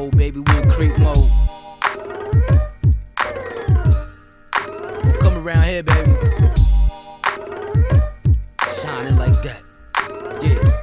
mode, baby, we in creep mode. Don't come around here, baby. Shining like that, yeah.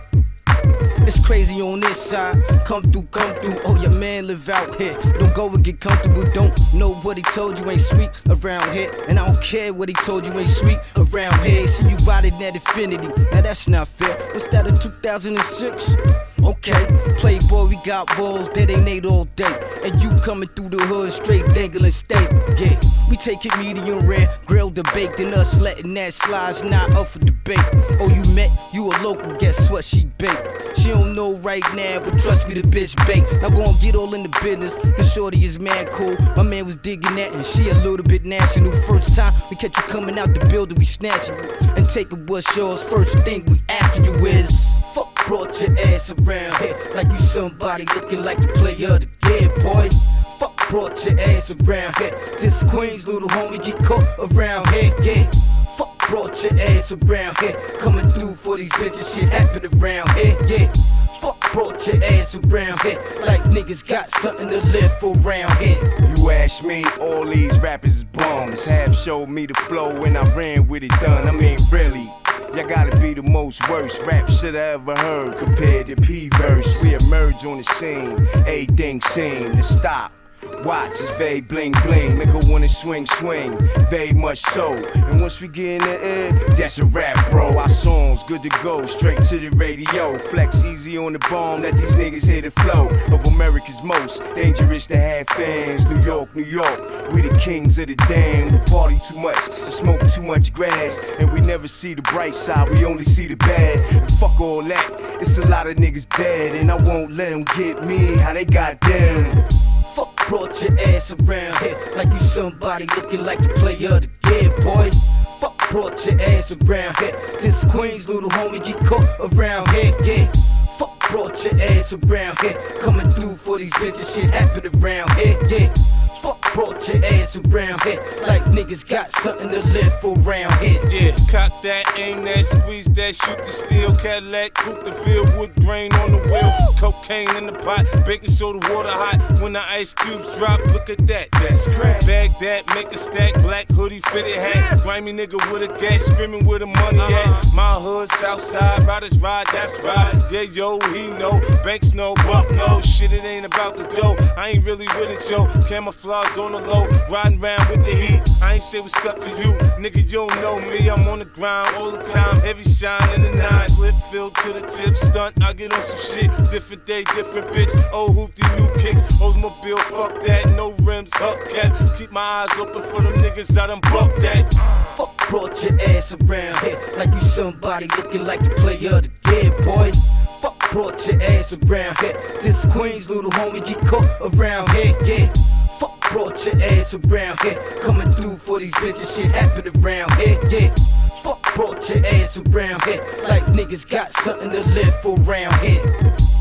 It's crazy on this side, come through, oh your man live out here. Don't go and get comfortable, don't know what he told you ain't sweet around here. And I don't care what he told you ain't sweet around here. See you riding that infinity, now that's not fair. What's that, in 2006? Okay, Playboy, we got balls that ain't ate all day. And you coming through the hood straight dangling steak, yeah. We take it medium rare, grilled or baked, and us letting that slide's not up for debate. Oh, you met, you a local, guess what, she baked. She don't know right now, but trust me, the bitch baked. Now go and get all in the business, cause shorty is mad cool. My man was digging that, and she a little bit national. First time we catch you coming out the building, we snatching you and taking what's yours. First thing we asking you is, fuck brought your ass around here like you somebody looking like the player of the year, boy. Fuck brought your ass around here. This Queen's little homie get caught around here, yeah. Fuck brought your ass around here. Coming through for these bitches, shit happen around here, yeah. Fuck brought your ass around here like niggas got something to live for around here. You ask me, all these rappers is bums. Half showed me the flow and I ran with it done. I mean, really. Y'all gotta be the most worst rap shit I ever heard compared to P-verse. We emerge on the scene, everything seem to stop. Watch, it's very bling bling, make her wanna swing swing, very much so. And once we get in the air, that's a rap, bro. Our songs good to go, straight to the radio. Flex easy on the bomb, let these niggas hear the flow of America's most dangerous to have fans. New York, New York, we the kings of the damn. We party too much, smoke too much grass, and we never see the bright side, we only see the bad. And fuck all that, it's a lot of niggas dead, and I won't let them get me how they got them. Fuck brought your ass around here like you somebody looking like the player of the year, boy. Fuck brought your ass around here. This Queen's little homie get caught around here, yeah. Fuck brought your ass around here. Coming through for these bitches, shit happen around here, yeah. Fuck brought your ass around here like niggas got something to live for around here. Yeah, cock that, aim that, squeeze that, shoot the steel. Cadillac, coupe the field, wood grain on the wheel. Cocaine in the pot, baking soda, water hot. When the ice cubes drop, look at that, that's crack. Bag that, make a stack, black hoodie, fitted hat. Grimy nigga with a gat, screaming where the money at. My hood, south side, riders ride, that's right. Yeah, yo, he know, Banks know, Buck know. Shit, it ain't about the dough, I ain't really with it, yo. Camouflage on the low, riding round with the heat. I ain't say what's up to you, nigga, you don't know me. I'm on the grind all the time, heavy shine in the nine. Clip filled to the tip, stunt, I get on some shit. Different day, different bitch, old hoopty, new kicks. Oldsmobile, fuck that, no rims, hubcap. Keep my eyes open for them niggas, I done buck that. Fuck brought your ass around here like you somebody looking like the player of the year, boy. Fuck brought your ass around here. This Queen's little homie get caught around here, yeah. Fuck brought your ass around here. Coming through for these bitches, shit happen around here, yeah. Fuck brought your ass around here like niggas got something to live for around here.